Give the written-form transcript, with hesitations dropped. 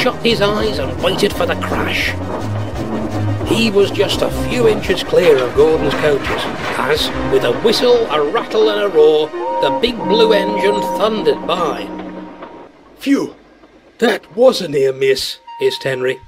shut his eyes and waited for the crash. He was just a few inches clear of Gordon's coaches as, with a whistle, a rattle and a roar, the big blue engine thundered by. Phew! That was a near miss, hissed Henry.